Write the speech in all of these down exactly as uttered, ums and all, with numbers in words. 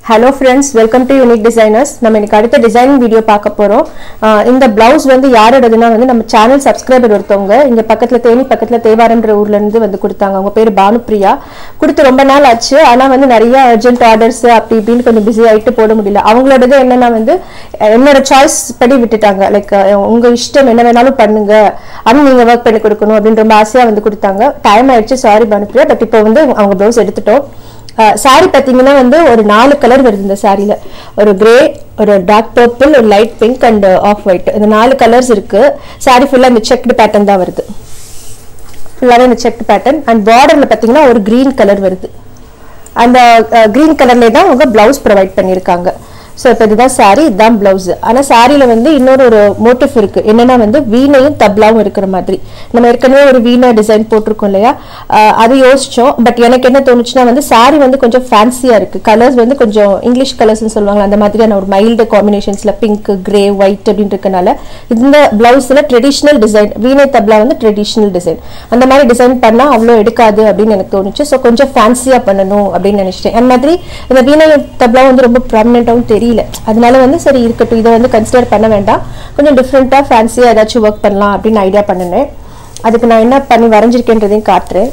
Hello friends, welcome to Unique Designers. நம்ம இன்னைக்கு அடுத்த டிசைனிங் வீடியோ பார்க்க போறோம். இந்த blouse வந்து யாரோடதுன்னா வந்து நம்ம சேனல் சப்ஸ்கிரைபர் ஒருத்தவங்க இங்க பக்கத்துல தேனி பக்கத்துல தேவாரம்ன்ற ஊர்ல இருந்து வந்து கொடுத்தாங்க. அவங்க பேரு பானுப்ரியா. கொடுத்து ரொம்ப நாள் ஆச்சு. ஆனா வந்து நிறைய அர்ஜென்ட் ஆர்டர்ஸ் அப்படி இப்படின்னு கொஞ்சம் பிஸி ஆயிட்டு போட முடியல. அவங்களோடது என்னன்னா வந்து என்னோட சாய்ஸ் படி விட்டுட்டாங்க. லைக் உங்க இஷ்டம் என்ன வேணாலும் பண்ணுங்க. ஆனா நீங்க வர்க் பண்ணி கொடுக்கணும் அப்படின்னு ரொம்ப ஆசையா வந்து கொடுத்தாங்க. டைம் ஆயிடுச்சு, சாரி பானுப்ரியா. பட் இப்போ வந்து அவங்க blouse எடுத்துட்டோம். சாரி பாத்தீங்கன்னா வந்து ஒரு நாலு கலர் வருது இந்த சாரியில. ஒரு கிரே, ஒரு டார்க் பர்பிள், ஒரு light pink and off white. இந்த நாலு கலர்ஸ் இருக்கு. சாரி ஃபுல்லா இந்த செக்டு பேட்டர்ன் தான் வருது. ஃபுல்லாவே இந்த செக்டு பேட்டர்ன் அண்ட் பார்டர்ல பாத்தீங்கன்னா ஒரு கிரீன் கலர் வருது. அந்த கிரீன் கலர்ல தான் அவங்க பிளவுஸ் ப்ரொவைட் பண்ணிருக்காங்க. ஸோ இப்போ இதுதான் சாரி, இதுதான் பிளவுஸ். ஆனால் சாரியில வந்து இன்னொரு ஒரு மோட்டிவ் இருக்கு. என்னன்னா வந்து வீணையும் தப்லாவும் இருக்கிற மாதிரி. நம்ம ஏற்கனவே ஒரு வீணை டிசைன் போட்டிருக்கோம் இல்லையா, அது யோசிச்சோம். பட் எனக்கு என்ன தோணுச்சுன்னா வந்து சாரி வந்து கொஞ்சம் ஃபேன்சியா இருக்கு. கலர்ஸ் வந்து கொஞ்சம் இங்கிலீஷ் கலர்ஸ்ன்னு சொல்லுவாங்க, அந்த மாதிரியான ஒரு மைல்டு காம்பினேஷன்ஸ்ல பிங்க், கிரே, ஒயிட் அப்படின்னு இருக்கனால இந்த பிளவுஸ்ல ட்ரெடிஷ்னல் டிசைன், வீணை தப்லா வந்து ட்ரெடிஷ்னல் டிசைன், அந்த மாதிரி டிசைன் பண்ணா அவ்வளோ எடுக்காது அப்படின்னு எனக்கு தோணுச்சு. ஸோ கொஞ்சம் ஃபேன்சியா பண்ணணும் அப்படின்னு நினைச்சிட்டேன். அந்த மாதிரி இந்த வீணை தப்லா வந்து ரொம்ப ப்ராமினென்ட்டாகவும் தெரியல. அதனால வந்து சரி இருக்கட்டும், இதை வந்து கன்சிடர் பண்ண வேண்டாம், கொஞ்சம் டிஃப்ரெண்டா ஃபேன்சியா ஏதாச்சும் ஒர்க் பண்ணலாம் அப்படின்னு ஐடியா பண்ணினேன். அதுக்கு நான் என்ன பண்ணி வரைஞ்சிருக்கேன்றதையும் காட்டுறேன்.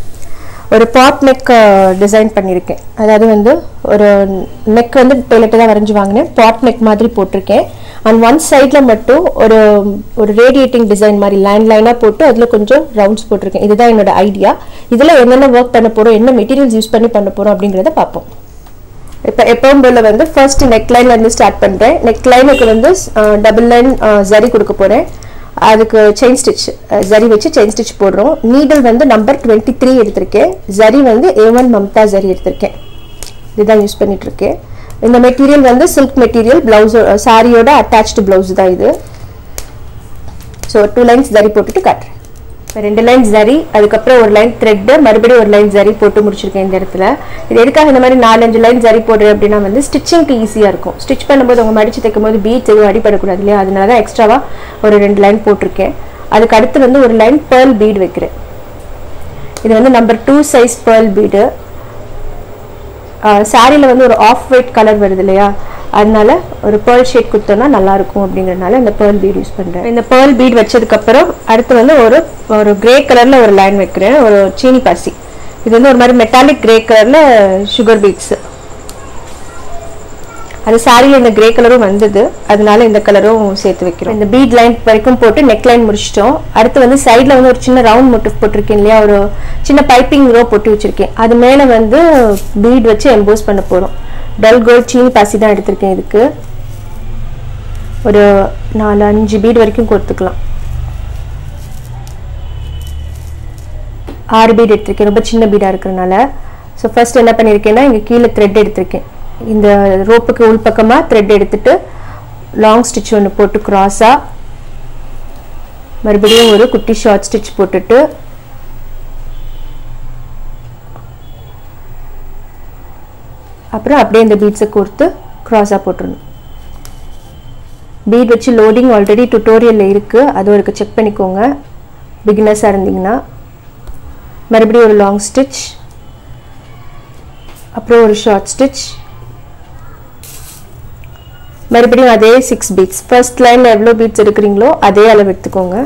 ஒரு பாட் நெக் டிசைன் பண்ணியிருக்கேன். அதாவது வந்து ஒரு நெக் வந்து டெய்லர்ட்ட தான் வரைஞ்சி வாங்கினேன். பாட் நெக் மாதிரி போட்டிருக்கேன். அண்ட் ஒன் சைட்ல மட்டும் ஒரு ஒரு ரேடியேட்டிங் டிசைன் மாதிரி லைன் லைனா போட்டு அதுல கொஞ்சம் ரவுண்ட்ஸ் போட்டிருக்கேன். இதுதான் என்னோட ஐடியா. இதுல என்னென்ன ஒர்க் பண்ண போறோம், என்ன மெட்டீரியல்ஸ் யூஸ் பண்ணி பண்ண போறோம் அப்படிங்கறத பார்ப்போம். இப்போ எப்பவும் போல வந்து ஃபர்ஸ்ட் நெக் லைன்ல இருந்து ஸ்டார்ட் பண்றேன். நெக் லைனுக்கு வந்து டபுள் லைன் ஜரி கொடுக்க போறேன். அதுக்கு செயின் ஸ்டிச் ஜரி வச்சு செயின் ஸ்டிச் போடுறோம். நீடில் வந்து நம்பர் டுவெண்ட்டி த்ரீ எடுத்திருக்கேன். ஜரி வந்து ஏ ஒன் மம்தா ஜரி எடுத்திருக்கேன். இதுதான் யூஸ் பண்ணிட்டு இருக்கேன். இந்த மெட்டீரியல் வந்து சில்க் மெட்டீரியல், பிளவுஸ் சாரியோட அட்டாச்டு பிளவுஸ் தான் இது. ஸோ டூ லைன்ஸ் ஜரி போட்டுட்டு காட்டுறேன். ரெண்டு லைன் ஜரி, அதுக்கப்புறம் ஒரு லைன் த்ரெட், மறுபடியும் ஒரு லைன் ஜரி போட்டு முடிச்சிருக்கேன் இந்த இடத்துல. இது எதுக்காக இந்த மாதிரி நாலஞ்சு லைன் ஜரி போடுறேன் அப்படின்னா வந்து ஸ்டிச்சிங்க்கு ஈஸியா இருக்கும். ஸ்டிச் பண்ணும்போது அவங்க மடிச்சு தைக்கும் போது பீட்ஸ் எதுவும் அடிப்படக்கூடாது இல்லையா, அதனால தான் எக்ஸ்ட்ராவா ஒரு ரெண்டு லைன் போட்டிருக்கேன். அதுக்கு அடுத்து வந்து ஒரு லைன் பேர்ல் பீட் வைக்கிறேன். இது வந்து number two size pearl bead. சாரியில வந்து ஒரு ஆஃப் ஒயிட் கலர் வருது இல்லையா, அதனால ஒரு பேர்ல் ஷேட் கொடுத்தோம்னா நல்லா இருக்கும் அப்படிங்கறதுனால இந்த பேர்ல் பீட் யூஸ் பண்றேன். இந்த பேர்ல் பீட் வச்சதுக்கு அப்புறம் அடுத்து வந்து ஒரு ஒரு கிரே கலர்ல ஒரு லைன் வைக்கிறேன். ஒரு சீனி பாசி. இது வந்து ஒரு மாதிரி மெட்டாலிக் கிரே கலர்ல சுகர் பீட்ஸ். அது சாரியில இந்த கிரே கலரும் வந்தது, அதனால இந்த கலரும் சேர்த்து வைக்கிறோம். இந்த பீட் லைன் வரைக்கும் போட்டு நெக் லைன் முடிச்சிட்டோம். அடுத்து வந்து சைட்ல வந்து ஒரு சின்ன ரவுண்ட் மோட்டிவ் போட்டிருக்கேன் இல்லையா, ஒரு சின்ன பைப்பிங் ரோ போட்டு வச்சிருக்கேன். அது மேல வந்து பீட் வச்சு எம்போஸ் பண்ண போறோம். டல் கோல்ட் சீனி பாசி தான் எடுத்திருக்கேன். இதுக்கு ஒரு நாலு அஞ்சு பீட் வரைக்கும் கொடுத்துக்கலாம். ஆறு பீட் எடுத்திருக்கேன், ரொம்ப சின்ன பீடா இருக்கிறதுனால. ஸோ ஃபர்ஸ்ட் என்ன பண்ணியிருக்கேன்னா இங்கே கீழே த்ரெட் எடுத்திருக்கேன். இந்த ரோப்புக்கு உள்பக்கமா த்ரெட் எடுத்துட்டு லாங் ஸ்டிச் ஒன்று போட்டு கிராஸா மறுபடியும் ஒரு குட்டி ஷார்ட் ஸ்டிச் போட்டுட்டு அப்புறம் அப்படியே இந்த பீட்ஸை கோர்த்து கிராஸா போட்டுடணும். பீட் வச்சு லோடிங் ஆல்ரெடி டுட்டோரியல்ல இருக்கு, அது ஒரு செக் பண்ணிக்கோங்க பிகினர்ஸா இருந்தீங்கன்னா. மறுபடியும் ஒரு லாங் ஸ்டிச், அப்புறம் ஒரு ஷார்ட் ஸ்டிச், மறுபடியும் அதே சிக்ஸ் பீட்ஸ். ஃபர்ஸ்ட் லைன்ல எவ்வளவு பீட்ஸ் எடுக்கிறீங்களோ அதே அளவு எடுத்துக்கோங்க.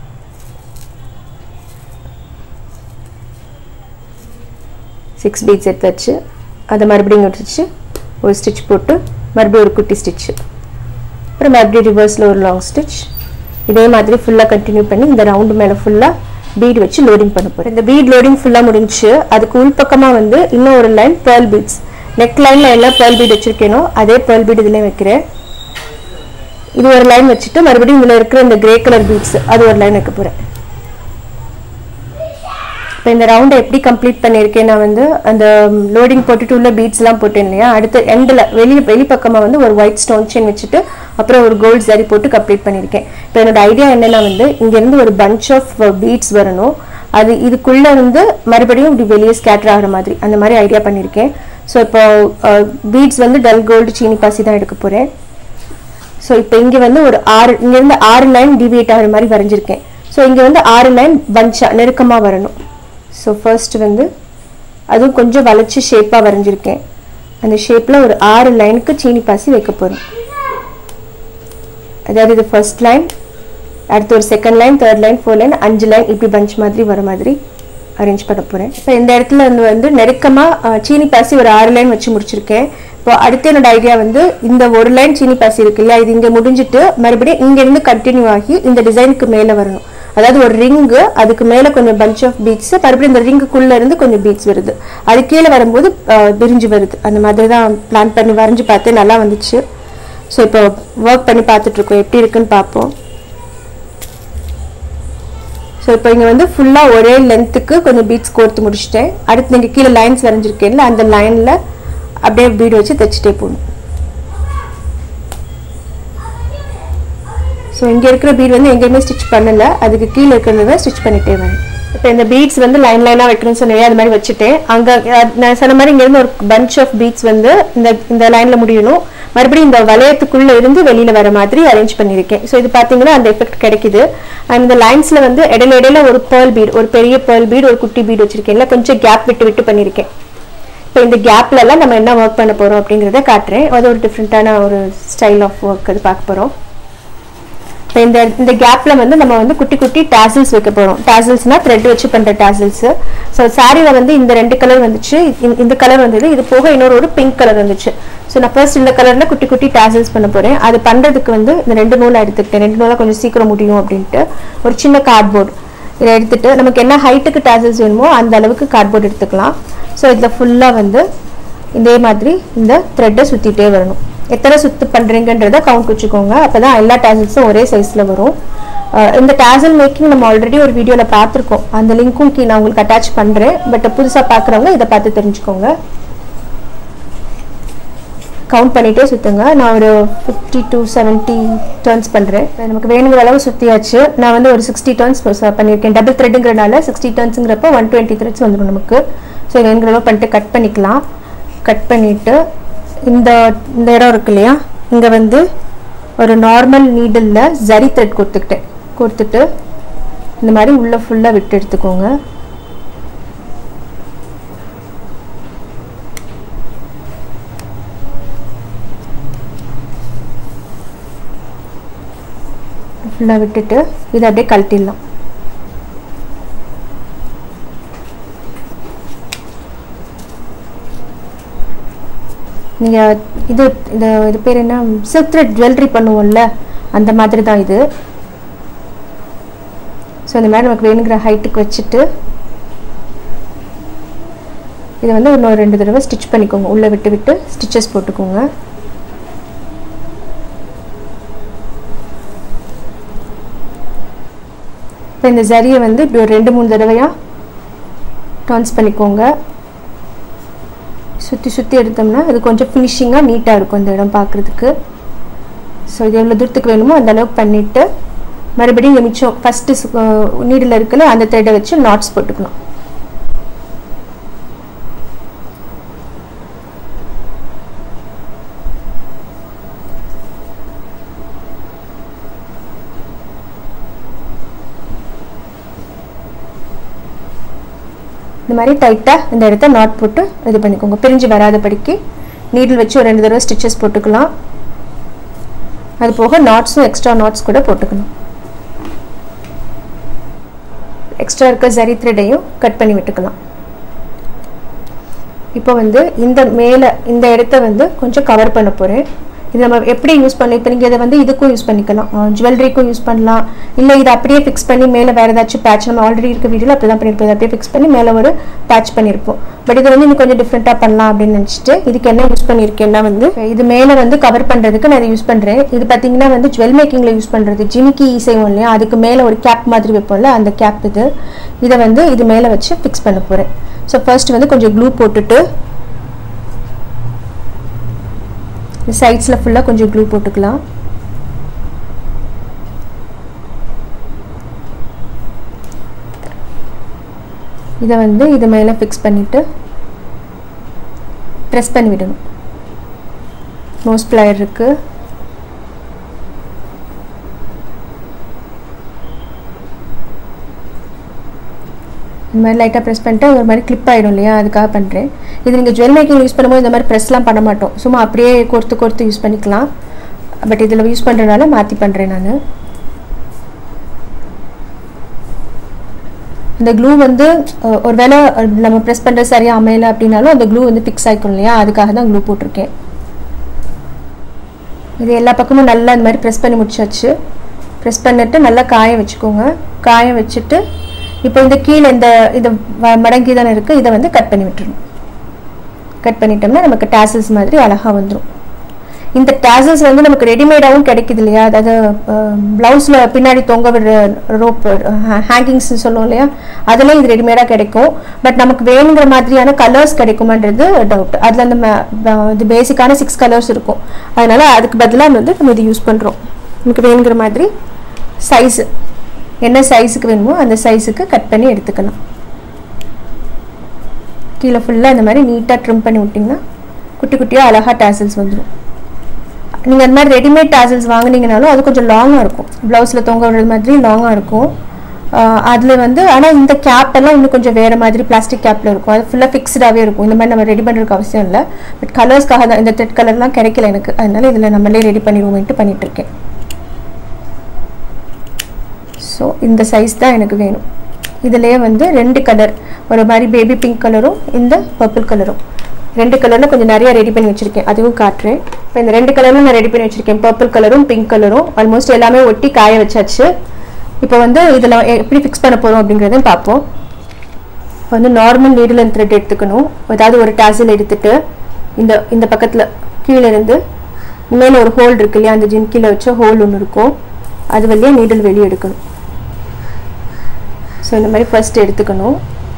சிக்ஸ் பீட்ஸ் எடுத்தாச்சு. அதை மறுபடியும் வச்சு ஒரு ஸ்டிச் போட்டு மறுபடியும் ஒரு குட்டி ஸ்டிச், அப்புறம் மறுபடியும் ரிவர்ஸ்ல ஒரு லாங் ஸ்டிச். இதே மாதிரி ஃபுல்லா கண்டினியூ பண்ணி இந்த ரவுண்டு மேல ஃபுல்லா பீட் வச்சு லோடிங் பண்ண போறேன். இந்த பீட் லோடிங் ஃபுல்லா முடிஞ்சு அதுக்கு உள்பக்கமா வந்து இன்னும் ஒரு லைன் பேர்ல் பீட்ஸ். நெக் லைன்ல எல்லாம் பேர்ல் பீட் வச்சிருக்கேனோ அதே பேர்ல் பீட் இதுல வைக்கிறேன். இது ஒரு லைன் வச்சுட்டு மறுபடியும் இதுல இருக்கிற இந்த கிரே கலர் பீட்ஸ் அது ஒரு லைன் வைக்க போறேன். இப்போ இந்த ரவுண்டை எப்படி கம்ப்ளீட் பண்ணியிருக்கேன் நான் வந்து அந்த லோடிங் போட்டுட்டு உள்ள பீட்ஸ் எல்லாம் போட்டேன் இல்லையா, அடுத்து எண்டில் வெளி வெளி பக்கமாக வந்து ஒரு ஒயிட் ஸ்டோன் செயின் வச்சுட்டு அப்புறம் ஒரு கோல்ட் ஜரி போட்டு கம்ப்ளீட் பண்ணியிருக்கேன். இப்போ என்னோட ஐடியா என்னன்னா வந்து இங்கேருந்து ஒரு பஞ்ச் ஆஃப் பீட்ஸ் வரணும், அது இதுக்குள்ள இருந்து மறுபடியும் இப்படி வெளியே ஸ்கேட்டர் ஆகிற மாதிரி அந்த மாதிரி ஐடியா பண்ணியிருக்கேன். ஸோ இப்போ பீட்ஸ் வந்து டல் கோல்டு சீனி பாசி தான் எடுக்க போகிறேன். ஸோ இப்போ இங்கே வந்து ஒரு ஆறு இங்கேருந்து ஆறு லைன் டிவியேட் ஆகிற மாதிரி வரைஞ்சிருக்கேன். ஸோ இங்கே வந்து ஆறு லைன் பஞ்சா நெருக்கமாக வரணும். ஸோ ஃபர்ஸ்ட் வந்து அதுவும் கொஞ்சம் வளைச்சு ஷேப்பாக வரைஞ்சிருக்கேன். அந்த ஷேப்பில் ஒரு ஆறு லைனுக்கு சீனி பாசி வைக்க போகிறோம். அதாவது இது ஃபர்ஸ்ட் லைன், அடுத்து ஒரு second line, third line, four line, அஞ்சு லைன் இப்படி பஞ்ச் மாதிரி வர மாதிரி அரேஞ்ச் பண்ண போகிறேன். இப்போ இந்த இடத்துல வந்து வந்து நெருக்கமாக சீனி பாசி ஒரு ஆறு லைன் வச்சு முடிச்சிருக்கேன். இப்போ அடுத்து என்னோட ஐடியா வந்து இந்த ஒரு லைன் சீனி பாசி இருக்கு இல்லையா, இது இங்கே முடிஞ்சிட்டு மறுபடியும் இங்கேருந்து கண்டினியூ ஆகி இந்த டிசைனுக்கு மேலே வரணும். அதாவது ஒரு ரிங்கு, அதுக்கு மேலே கொஞ்சம் பஞ்ச் ஆஃப் பீட்ஸ், மறுபடியும் இந்த ரிங்குக்குள்ளே இருந்து கொஞ்சம் பீட்ஸ் வருது, அது கீழே வரும்போது விரிஞ்சு வருது. அந்த மாதிரி தான் பிளான் பண்ணி வரைஞ்சி பார்த்து நல்லா வந்துச்சு. ஸோ இப்போ ஒர்க் பண்ணி பார்த்துட்ருக்கோம், எப்படி இருக்குன்னு பார்ப்போம். ஸோ இப்போ இங்கே வந்து ஃபுல்லாக ஒரே லென்த்துக்கு கொஞ்சம் பீட்ஸ் கோர்த்து முடிச்சிட்டேன். அடுத்து நீங்கள் கீழே லைன்ஸ் வரைஞ்சிருக்கேன்ல, அந்த லைனில் அப்படியே பீடு வச்சு தைச்சிட்டே போகணும். ஸோ இங்கே இருக்கிற பீட் வந்து எங்கேயுமே ஸ்டிச் பண்ணலை, அதுக்கு கீழே இருக்கிறத ஸ்டிச் பண்ணிட்டே வரேன். இப்போ இந்த பீட்ஸ் வந்து லைன் லைனாக வைக்கணும்னு சொன்னேன், அது மாதிரி வச்சுட்டேன். அங்கே நான் சொன்ன மாதிரி இங்கேருந்து ஒரு பஞ்ச் ஆஃப் பீட்ஸ் வந்து இந்த இந்த லைனில் முடியணும், மறுபடியும் இந்த வளையத்துக்குள்ளே இருந்து வெளியில் வர மாதிரி அரேஞ்ச் பண்ணியிருக்கேன். ஸோ இது பார்த்தீங்கன்னா அந்த எஃபெக்ட் கிடைக்குது. அண்ட் இந்த லைன்ஸில் வந்து இடையில இடையில ஒரு பேர்ல் பீட், ஒரு பெரிய பேர்ல் பீட், ஒரு குட்டி பீட் வச்சிருக்கேன்ல, கொஞ்சம் கேப் விட்டு விட்டு பண்ணியிருக்கேன். இப்போ இந்த கேப்லலாம் நம்ம என்ன ஒர்க் பண்ண போகிறோம் அப்படிங்கிறத காட்டுறேன். அது ஒரு டிஃப்ரெண்ட்டான ஒரு ஸ்டைல் ஆஃப் ஒர்க் அது பார்க்க போகிறோம். இப்போ இந்த இந்த கேப்பில் வந்து நம்ம வந்து குட்டி குட்டி டாசில்ஸ் வைக்க போகிறோம். டாசில்ஸ்னால் த்ரெட் வச்சு பண்ணுற டாசில்ஸு. ஸோ சாரியில் வந்து இந்த ரெண்டு கலர் வந்துச்சு, இந்த கலர் வந்தது, இது போக இன்னொரு ஒரு பிங்க் கலர் வந்துச்சு. ஸோ நான் ஃபர்ஸ்ட் இந்த கலரில் குட்டி குட்டி டாசில்ஸ் பண்ண போகிறேன். அது பண்ணுறதுக்கு வந்து இந்த ரெண்டு நூலை எடுத்துக்கிட்டேன். ரெண்டு நூலாக கொஞ்சம் சீக்கிரம் முடியும் அப்படின்ட்டு ஒரு சின்ன கார்ட்போர்டு இதை எடுத்துகிட்டு நமக்கு என்ன ஹைட்டுக்கு டாசில்ஸ் வேணுமோ அந்த அளவுக்கு கார்ட்போர்டு எடுத்துக்கலாம். ஸோ இதில் ஃபுல்லாக வந்து இதே மாதிரி இந்த த்ரெட்டை சுற்றிட்டே வரணும். எத்தனை சுற்று பண்ணுறீங்கன்றதை கவுண்ட் வச்சுக்கோங்க, அப்போ தான் எல்லா டாசில்ஸும் ஒரே சைஸில் வரும். இந்த டாசில் மேக்கிங் நம்ம ஆல்ரெடி ஒரு வீடியோவில் பார்த்துருக்கோம், அந்த லிங்க்கும் கீழே நான் உங்களுக்கு அட்டாச் பண்ணுறேன். பட் புதுசாக பார்க்குறவங்க இதை பார்த்து தெரிஞ்சுக்கோங்க. கவுண்ட் பண்ணிகிட்டே சுற்றுங்க. நான் ஒரு ஃபிஃப்டி டு செவன்ட்டி டர்ன்ஸ் பண்ணுறேன். நமக்கு வேணுங்கிற அளவு சுற்றியாச்சு. நான் வந்து ஒரு சிக்ஸ்டி டர்ன்ஸ் பண்ணியிருக்கேன். டபுள் த்ரெட்டுங்கிறனால சிக்ஸ்டி டர்ன்ஸுங்கிறப்போ ஒன் டுவெண்ட்டி த்ரெட்ஸ் வந்துடும் நமக்கு. ஸோ வேணுங்கிற அளவு பண்ணிட்டு கட் பண்ணிக்கலாம். கட் பண்ணிவிட்டு இந்த இந்த இடம் இருக்கு இல்லையா, இங்கே வந்து ஒரு நார்மல் நீடிலில் ஜரி த்ரெட் கொடுத்துக்கிட்டேன். கொடுத்துட்டு இந்த மாதிரி உள்ளே ஃபுல்லாக விட்டு எடுத்துக்கோங்க. ஃபுல்லாக விட்டுட்டு இதை அப்படியே கழட்டிடலாம். நீங்கள் இது இந்த இது பேர் என்ன, சில்க் த்ரெட் ஜுவல்லரி பண்ணுவோம்ல, அந்த மாதிரி தான் இது. ஸோ இந்த மாதிரி நமக்கு வேணுங்கிற ஹைட்டுக்கு வச்சுட்டு இதை வந்து இன்னொரு ரெண்டு தடவை ஸ்டிச் பண்ணிக்கோங்க. உள்ளே விட்டு விட்டு ஸ்டிச்சஸ் போட்டுக்கோங்க. இப்போ இந்த ஜரியை வந்து இப்படி ஒரு ரெண்டு மூணு தடவையாக டர்ன்ஸ் பண்ணிக்கோங்க. சுற்றி சுற்றி எடுத்தோம்னா அது கொஞ்சம் ஃபினிஷிங்காக நீட்டாக இருக்கும் இந்த இடம் பார்க்குறதுக்கு. ஸோ இது எவ்வளோ தூரத்துக்கு வேணுமோ அந்த அளவுக்கு பண்ணிவிட்டு மறுபடியும் இங்கே மிச்சம் ஃபஸ்ட்டு நீடில் இருக்குல்ல அந்த த்ரெட்டை வச்சு நாட்ஸ் போட்டுக்கணும். இந்த மாதிரி டைட்டாக இந்த இடத்த நாட் போட்டு இது பண்ணிக்கோங்க. பிரிஞ்சு வராத படிக்கு நீடில் வச்சு ஒரு ரெண்டு தடவை ஸ்டிச்சஸ் போட்டுக்கலாம். அது போக நாட்ஸும் எக்ஸ்ட்ரா நாட்ஸ் கூட போட்டுக்கணும். எக்ஸ்ட்ரா இருக்க ஜரி த்ரெட்டையும் கட் பண்ணி விட்டுக்கலாம். இப்போ வந்து இந்த மேலே இந்த இடத்த வந்து கொஞ்சம் கவர் பண்ண போகிறேன். இது நம்ம எப்படி யூஸ் பண்ணலாம், இப்போ நீங்கள் இதை வந்து இதுக்கும் யூஸ் பண்ணிக்கலாம், ஜுவல்லரிக்கும் யூஸ் பண்ணலாம், இல்லை இதை அப்படியே ஃபிக்ஸ் பண்ணி மேலே வேறு ஏதாச்சும் பேட்ச், நம்ம ஆல்ரெடி இருக்க வீடியோவில் அப்படி தான் பண்ணியிருப்போம், இதை அப்படியே ஃபிக்ஸ் பண்ணி மேலே ஒரு பேட்ச் பண்ணியிருப்போம். பட் இது வந்து இன்னும் கொஞ்சம் டிஃப்ரெண்ட்டாக பண்ணலாம் அப்படின்னு நினச்சிட்டு இதுக்கு என்ன யூஸ் பண்ணியிருக்கேன்னா வந்து இது மேலே வந்து கவர் பண்ணுறதுக்கு நான் இதை யூஸ் பண்ணுறேன். இது பார்த்தீங்கன்னா வந்து ஜுவல் மேக்கிங்கில் யூஸ் பண்ணுறது, ஜிமிக்கி செய்வோம் இல்லையா, அதுக்கு மேலே ஒரு கேப் மாதிரி வைப்போம்ல, அந்த கேப் இது. இதை வந்து இது மேலே வச்சு ஃபிக்ஸ் பண்ண போகிறேன். ஸோ ஃபர்ஸ்ட் வந்து கொஞ்சம் க்ளூ போட்டுட்டு சைட்ஸில் ஃபுல்லாக கொஞ்சம் க்ளூ போட்டுக்கலாம். இதை வந்து இது மேலே ஃபிக்ஸ் பண்ணிவிட்டு ப்ரெஸ் பண்ணி விடணும். நோஸ் ப்ளையர் இருக்குது, இந்த மாதிரி லைட்டாக ப்ரெஸ் பண்ணிட்டு ஒரு மாதிரி கிளிப் ஆகிடும் இல்லையா, அதுக்காக பண்ணுறேன். இது நீங்கள் ஜுவல் மேக்கிங் யூஸ் பண்ணும்போது இந்த மாதிரி ப்ரெஸ்லாம் பண்ண மாட்டோம், சும்மா அப்படியே கோர்த்து கோர்த்து யூஸ் பண்ணிக்கலாம். பட் இதில் யூஸ் பண்ணுறதுனால மாற்றி பண்ணுறேன் நான். இந்த க்ளூ வந்து ஒரு வேளை நம்ம ப்ரெஸ் பண்ணுறது சரியாக அமையலை அப்படின்னாலும் அந்த க்ளூ வந்து ஃபிக்ஸ் ஆகிக்கும் இல்லையா, அதுக்காக தான் க்ளூ போட்டிருக்கேன். இது எல்லா பக்கமும் நல்லா இந்த மாதிரி ப்ரெஸ் பண்ணி முடிச்சாச்சு. ப்ரெஸ் பண்ணிட்டு நல்லா காய வச்சுக்கோங்க. காய வச்சுட்டு இப்போ இந்த கீழே இந்த இது மடங்கி தானே இருக்குது, இதை வந்து கட் பண்ணி விட்டுருணும். கட் பண்ணிட்டோம்னா நமக்கு டேசல்ஸ் மாதிரி அழகாக வந்துடும். இந்த டேசல்ஸ் வந்து நமக்கு ரெடிமேடாகவும் கிடைக்குது இல்லையா, அதாவது ப்ளவுஸில் பின்னாடி தொங்க விடுற ரோப் ஹேங்கிங்ஸ் சொல்லுவோம் இல்லையா, அதெல்லாம் இது ரெடிமேடாக கிடைக்கும். பட் நமக்கு வேணுங்கிற மாதிரியான கலர்ஸ் கிடைக்குமான்றது டவுட். அதில் அந்த இது பேசிக்கான சிக்ஸ் கலர்ஸ் இருக்கும், அதனால் அதுக்கு பதிலாக வந்து நம்ம இது யூஸ் பண்ணுறோம். நமக்கு வேணுங்கிற மாதிரி சைஸு என்ன சைஸுக்கு வேணுமோ அந்த சைஸுக்கு கட் பண்ணி எடுத்துக்கலாம். கீழே ஃபுல்லாக இந்த மாதிரி நீட்டாக ட்ரிம் பண்ணி விட்டிங்கன்னா குட்டி குட்டியாக அழகாக டேசல்ஸ் வந்துடும். நீங்கள் அந்த மாதிரி ரெடிமேட் டேசல்ஸ் வாங்கினீங்கனாலும் அது கொஞ்சம் லாங்காக இருக்கும், ப்ளவுஸில் தொங்க விடுறது மாதிரி லாங்காக இருக்கும். அதில் வந்து ஆனால் இந்த கேப் எல்லாம் இன்னும் கொஞ்சம் வேறு மாதிரி பிளாஸ்டிக் கேப்பில் இருக்கும், அது ஃபுல்லாக ஃபிக்ஸ்டாகவே இருக்கும். இந்த மாதிரி நம்ம ரெடி பண்ணுறதுக்கு அவசியம் இல்லை. பட் கலர்ஸ்க்காக தான் இந்த த்ரெட் கலர்லாம் கிடைக்கல எனக்கு, அதனால இதில் நம்மளே ரெடி பண்ணிடுவோம்ட்டு பண்ணிகிட்ருக்கேன். ஸோ இந்த சைஸ் தான் எனக்கு வேணும். இதிலே வந்து ரெண்டு கலர், ஒரு மாதிரி பேபி பிங்க் கலரும் இந்த பர்பிள் கலரும், ரெண்டு கலரில் கொஞ்சம் நிறைய ரெடி பண்ணி வச்சுருக்கேன், அதுவும் காட்டுறேன். இப்போ இந்த ரெண்டு கலரும் நான் ரெடி பண்ணி வச்சுருக்கேன், பர்பிள் கலரும் பிங்க் கலரும். ஆல்மோஸ்ட் எல்லாமே ஒட்டி காய வச்சாச்சு. இப்போ வந்து இதில் எப்படி ஃபிக்ஸ் பண்ண போகிறோம் அப்படிங்கிறதையும் பார்ப்போம். இப்போ வந்து நார்மல் நீடில் அண்ட் த்ரெட் எடுத்துக்கணும். அதாவது ஒரு டேசல் எடுத்துகிட்டு இந்த இந்த பக்கத்தில் கீழே இருந்து மேலே ஒரு ஹோல் இருக்கு இல்லையா, அந்த ஜிம்கியில் வச்ச ஹோல் ஒன்று இருக்கும், அது வழியாக நீடில் வெளியே எடுக்கணும். ஸோ இந்த மாதிரி ஃபர்ஸ்ட் எடுத்துக்கணும்.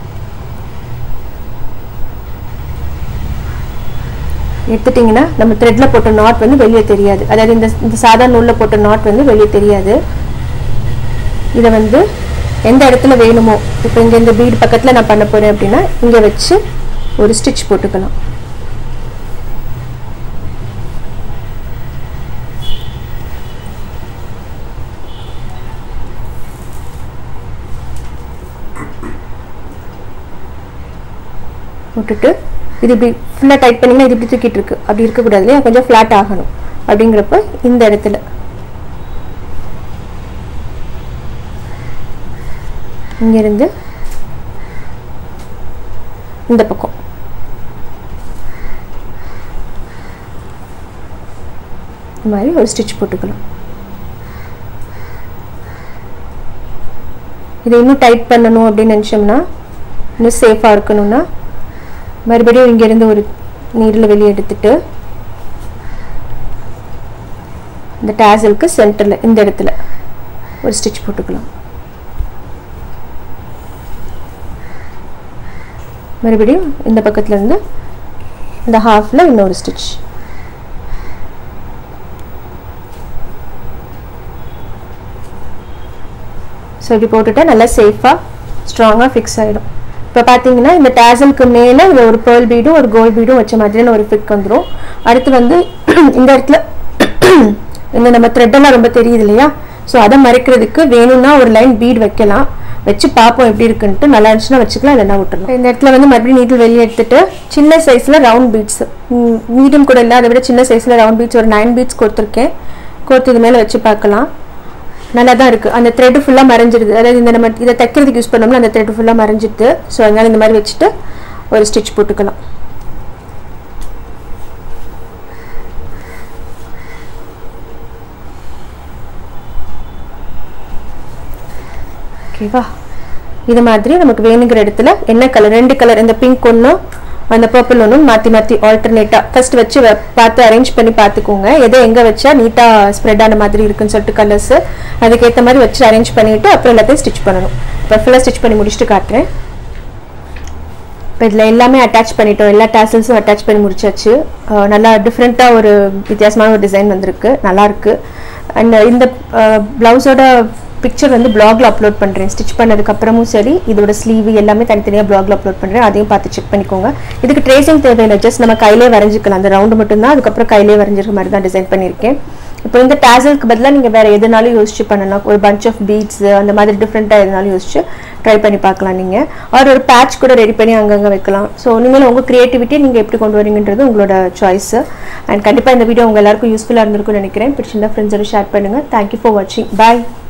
எடுத்துட்டிங்கன்னா நம்ம த்ரெட்டில் போட்ட நாட் வந்து வெளியே தெரியாது, அதாவது இந்த இந்த சாதா நூலில் போட்ட நாட் வந்து வெளியே தெரியாது. இதை வந்து எந்த இடத்துல வேணுமோ, இப்போ இங்கே இந்த பீடு பக்கத்தில் நான் பண்ண போகிறேன் அப்படின்னா இங்கே வச்சு ஒரு ஸ்டிச் போட்டுக்கலாம். போட்டுட்டு இது இப்படி ஃபுல்லாக டைட் பண்ணிங்கன்னா இது இப்படி தூக்கிட்டு இருக்கு, அப்படி இருக்கக்கூடாது இல்லையா, கொஞ்சம் ஃப்ளாட் ஆகணும். அப்படிங்கிறப்ப இந்த இடத்துல இங்கிருந்து இந்த பக்கம் இந்த மாதிரி ஒரு ஸ்டிச் போட்டுக்கலாம். இதை இன்னும் டைட் பண்ணணும் அப்படின்னு நினச்சோம்னா, இன்னும் சேஃபாக இருக்கணும்னா மறுபடியும் இங்கேருந்து ஒரு நீரில் வெளியே எடுத்துட்டு இந்த டேசலுக்கு சென்டரில் இந்த இடத்துல ஒரு ஸ்டிச் போட்டுக்கலாம். மறுபடியும் இந்த பக்கத்துலேருந்து இந்த ஹாஃபில் இன்னொரு ஸ்டிச். ஸோ இப்படி போட்டுட்டா நல்லா சேஃபாக ஸ்ட்ராங்காக ஃபிக்ஸ் ஆகிடும். இப்போ பார்த்தீங்கன்னா இந்த டேசலுக்கு மேலே ஒரு பேர்ல் பீடும் ஒரு கோல்ட் பீடும் வச்ச மாதிரியான ஒரு ஃபிட் வந்துடும். அடுத்து வந்து இந்த இடத்துல இந்த நம்ம த்ரெட்டெல்லாம் ரொம்ப தெரியுது இல்லையா, ஸோ அதை மறைக்கிறதுக்கு வேணும்னா ஒரு லைன் பீட் வைக்கலாம், வச்சு பார்ப்போம் எப்படி இருக்குன்ட்டு. நல்லா இருந்துச்சுன்னா வச்சுக்கலாம், இல்லைன்னா விட்டுருலாம். இந்த இடத்துல வந்து மறுபடியும் நீட்டில் வெளியே எடுத்துட்டு சின்ன சைஸில் ரவுண்ட் பீட்ஸ், மீடியம் கூட இல்லை, அதை விட சின்ன சைஸில் ரவுண்ட் பீட்ஸ் ஒரு நைன் பீட்ஸ் கொடுத்துருக்கேன். கோர்த்து இது மேலே வச்சு பார்க்கலாம். நல்லா தான் இருக்குது. அந்த த்ரெட்டு ஃபுல்லாக மறைஞ்சிடுது, அதாவது இந்த நம்ம இதை தைக்கிறதுக்கு யூஸ் பண்ணோம்னா அந்த த்ரெட்டு ஃபுல்லாக மறைஞ்சிடுது. ஸோ அதனால் இந்த மாதிரி வச்சுட்டு ஒரு ஸ்டிச் போட்டுக்கலாம். ஓகேவா, இது மாதிரி நமக்கு வேணுங்கிற இடத்துல என்ன கலர், ரெண்டு கலர், இந்த பிங்க் ஒன்றும் அந்த பர்பிள் ஒன்றும் மாற்றி மாற்றி ஆல்டர்னேட்டாக ஃபர்ஸ்ட் வச்சு பார்த்து அரேஞ்ச் பண்ணி பார்த்துக்கோங்க, எதை எங்கே வச்சா நீட்டாக ஸ்ப்ரெட் ஆன மாதிரி இருக்குன்னு சொல்லிட்டு கலர்ஸு அதுக்கேற்ற மாதிரி வச்சு அரேஞ்ச் பண்ணிவிட்டு அப்புறம் எல்லாத்தையும் ஸ்டிச் பண்ணணும். இப்போ ஃபுல்லாக ஸ்டிச் பண்ணி முடிச்சுட்டு காட்டுறேன். இப்போ இதில் எல்லாமே அட்டாச் பண்ணிட்டோம், எல்லா டேசல்ஸும் அட்டாச் பண்ணி முடிச்சாச்சு. நல்லா டிஃப்ரெண்ட்டாக ஒரு வித்தியாசமான ஒரு டிசைன் வந்திருக்கு, நல்லாயிருக்கு. அண்ட் இந்த ப்ளவுஸோட பிக்சர் வந்து பிளாகில் அப்லோட் பண்ணுறேன், ஸ்டிச் பண்ணதுக்கப்புறமும் சரி இதோட ஸ்லீவ் எல்லாமே தனித்தனியாக பிளாகில் அப்லோட் பண்ணுறேன், அதையும் பார்த்து செக் பண்ணிக்கோங்க. இதுக்கு ட்ரேசிங் தேவையில்லை, ஜஸ்ட் நம்ம கையிலே வரைஞ்சிக்கலாம், அந்த ரவுண்டு மட்டும்தான். அதுக்கப்புறம் கையிலே வரைஞ்சிருக்க மாதிரி தான் டிசைன் பண்ணியிருக்கேன். இப்போ இந்த டேசலுக்கு பதிலாக நீங்கள் வேறு எதுனாலும் யோசிச்சு பண்ணலாம். ஒரு பஞ்ச் ஆஃப் பீட்ஸ் அந்த மாதிரி டிஃப்ரெண்ட்டாக எதுனாலும் யோசிச்சு ட்ரை பண்ணி பார்க்கலாம் நீங்கள். ஆர் ஒரு பேட்ச் கூட ரெடி பண்ணி அங்கங்கே வைக்கலாம். ஸோ நீங்களும் உங்கள் க்ரியேட்டிவிட்டியை நீங்கள் எப்படி கொண்டு வரீங்கன்றது உங்களோட சாய்ஸு. அண்ட் கண்டிப்பாக இந்த வீடியோ உங்கள் எல்லாருக்கும் யூஸ்ஃபுல்லாக இருந்திருக்கும்னு நினைக்கிறேன். பிடிச்சிருந்தா ஃப்ரெண்ட்ஸோட ஷேர் பண்ணுங்கள். தேங்க்யூ ஃபார் வாட்சிங். பாய்.